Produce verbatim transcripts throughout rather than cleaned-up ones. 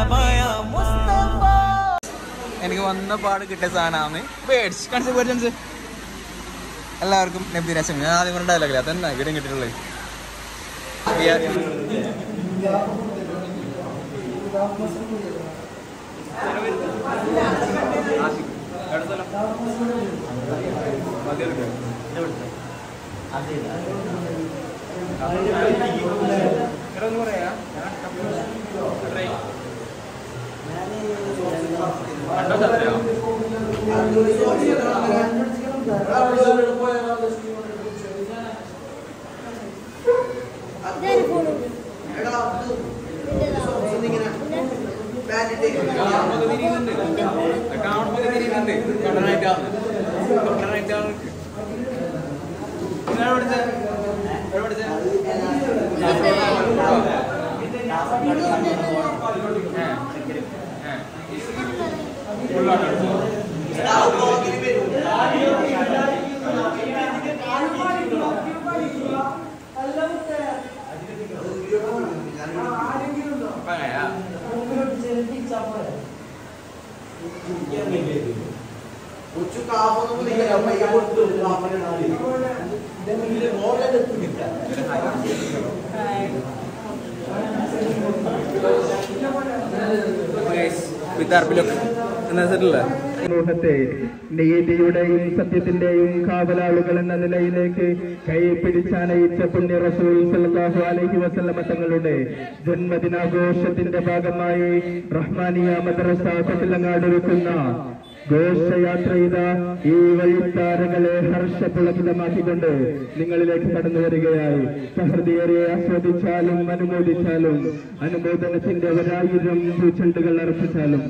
എനിക്ക് വന്ന പാട് കിട്ടിയ സാധനമാണ് പേടിച്ച് കൺസ് പേടിച്ച് എല്ലാവർക്കും നബി രസം. ഞാൻ ആദ്യം പറഞ്ഞ ഡയലോഗില്ല അതന്നെ ഇവിടെയും കിട്ടിയിട്ടുള്ളത്. സമൂഹത്തെ നീതിയുടെയും സത്യത്തിന്റെയും കാവലാളുകൾ എന്ന നിലയിലേക്ക് കൈ പിടിച്ചാനയിച്ച പുണ്യ റസൂൽ സല്ലല്ലാഹു അലൈഹി വസല്ലമ തങ്ങളുടെ ജന്മദിനാഘോഷത്തിന്റെ ഭാഗമായി റഹ്മാനിയ മദ്രസ കൊട്ടിലങ്ങാട് ഒരുക്കുന്ന ഘോഷയാത്ര ഇതാ ഈ വഴിത്താരങ്ങളെ ഹർഷപുളകിതമാക്കിക്കൊണ്ട് നിങ്ങളിലേക്ക് കടന്നു വരികയായി. സഹൃദയരെ ആസ്വദിച്ചാലും അനുമോദിച്ചാലും അനുമോദനത്തിന്റെ ഒരായിരം പൂച്ചെണ്ടുകൾ അർപ്പിച്ചാലും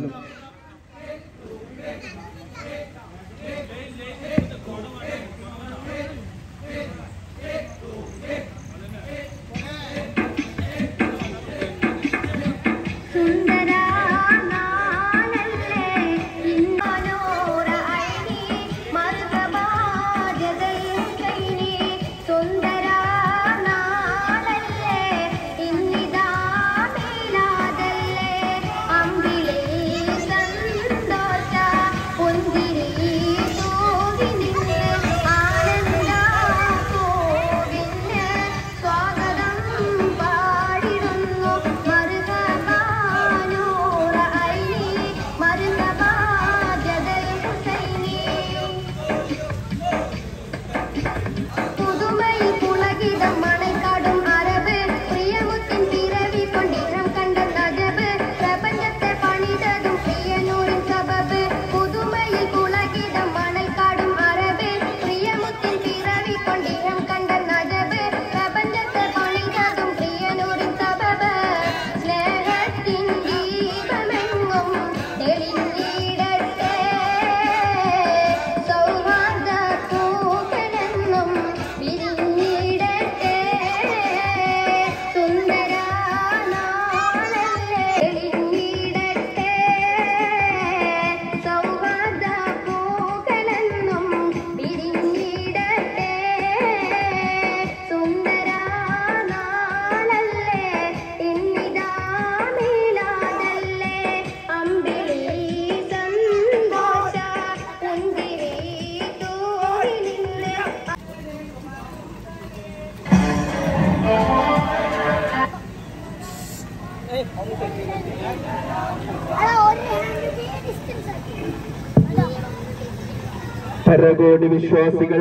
പരകോടി വിശ്വാസികൾ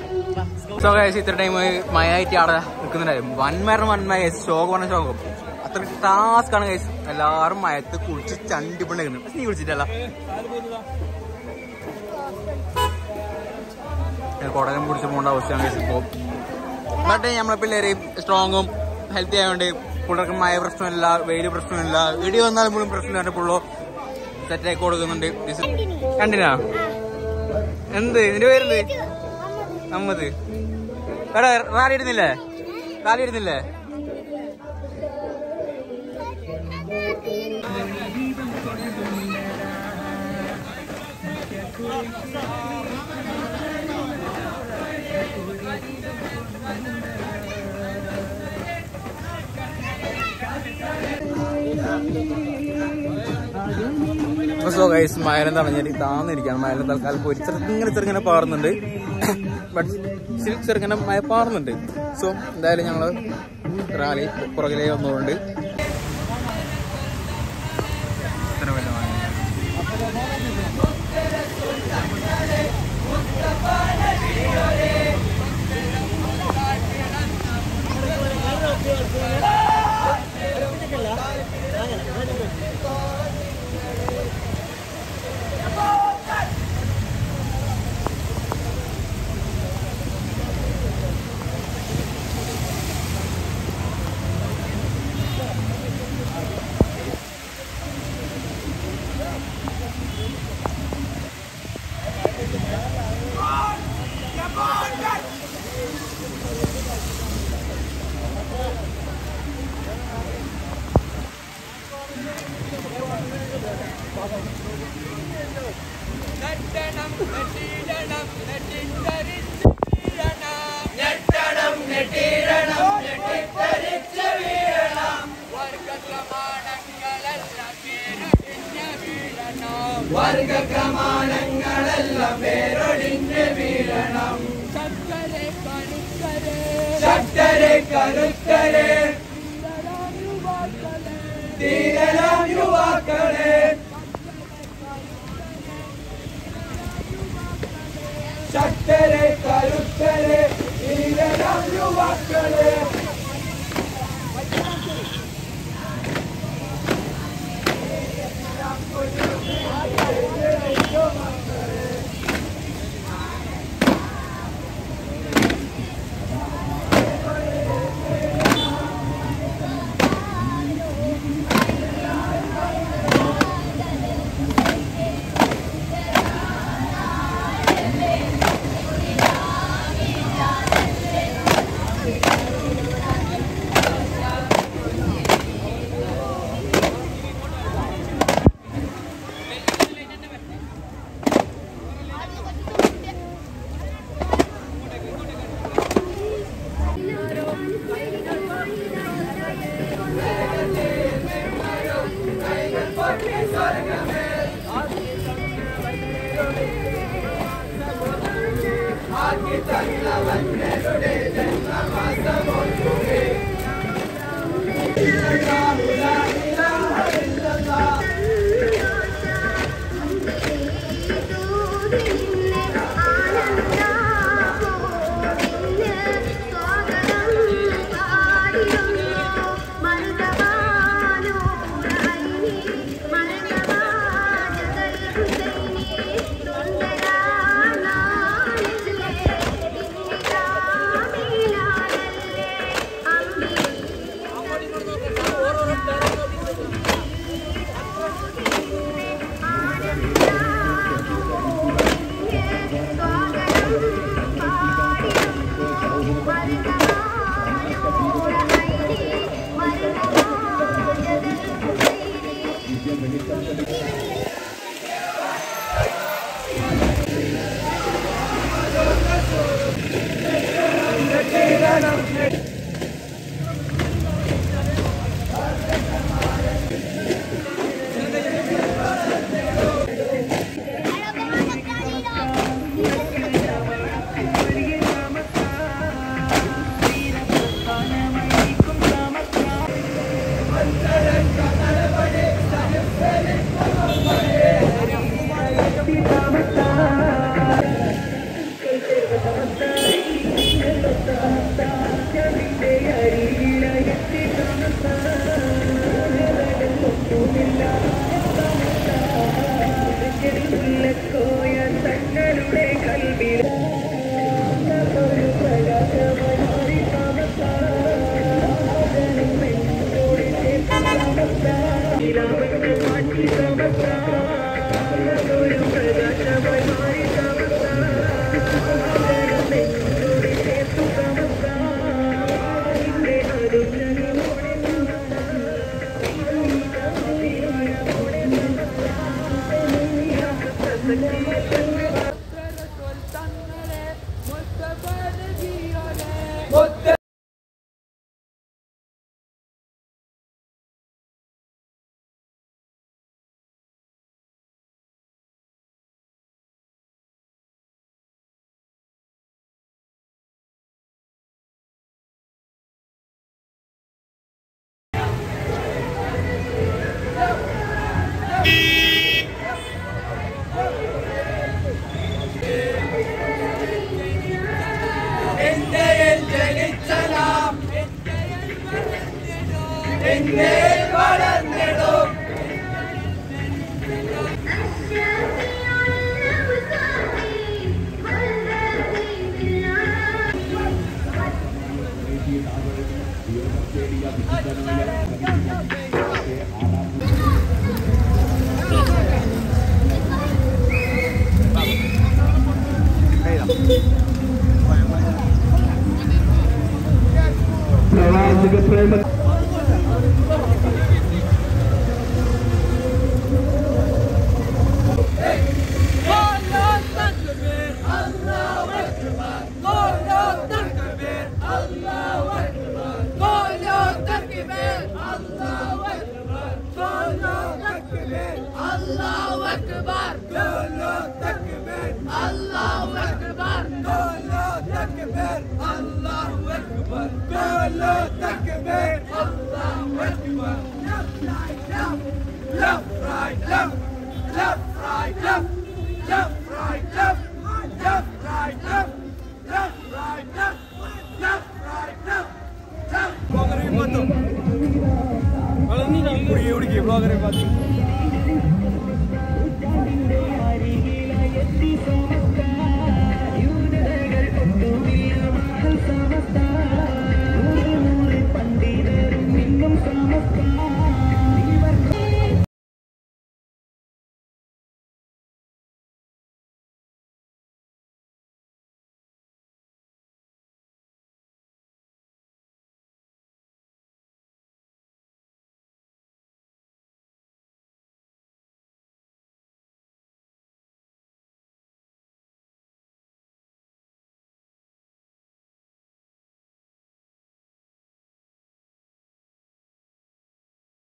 ഇത്ര ടൈം മഴയായിട്ട് അവിടെ നിൽക്കുന്നുണ്ടായിരുന്നു. വൻമരണം വന്മയ ശോകം പറഞ്ഞ ശോകം അത്ര ടാസ്ക് ആണ് ഗൈസ്. എല്ലാവരും മയത്ത് കുളിച്ച് ചണ്ടിപ്പുണ്ടായിരുന്നു. പക്ഷെ നീ കുളിച്ചിട്ടല്ല, കുടകം പിടിച്ച് പോകേണ്ട അവസ്ഥയാണ് ഗൈസ് ഇപ്പോൾ. ബട്ട് നമ്മളെ പിള്ളേര് സ്ട്രോങ്ങും ഹെൽത്തി ആയതുകൊണ്ട് പിള്ളേർക്ക് മഴ പ്രശ്നമില്ല, വെയിൽ പ്രശ്നമില്ല, ഇടി വന്നാൽ പോലും പ്രശ്നമില്ല. പുള്ളോ സെറ്റാക്കി കൊടുക്കുന്നുണ്ട്. കണ്ടിനാ എന്ത് ഇതിന്റെ പേരെന്ത്? അമ്മത്. എടാ റാലി ഇടുന്നില്ലേ? റാലി ഇടുന്നില്ലേ? സോ ഗൈസ്, മയലം തടഞ്ഞിട്ട് താന്നിരിക്കുകയാണ്. മയലം തൽക്കാലം പോയി ചെറുങ്ങനെ ചെറുങ്ങനെ പാറുന്നുണ്ട്. ബട്ട് ചെറുങ്ങനെ മഴ പാറുന്നുണ്ട്. സോ എന്തായാലും ഞങ്ങൾ റാലി പുറകിലേ വന്നുകൊണ്ട് വർഗക്രമാണങ്ങളെല്ലാം വേരൊടിഞ്ഞ് വീഴണം. ശക്തരെ കരുത്തരെ ധീരരാം യുവാക്കളെ, ശക്തരെ കരുത്തരെ ധീരരാം യുവാക്കളെ.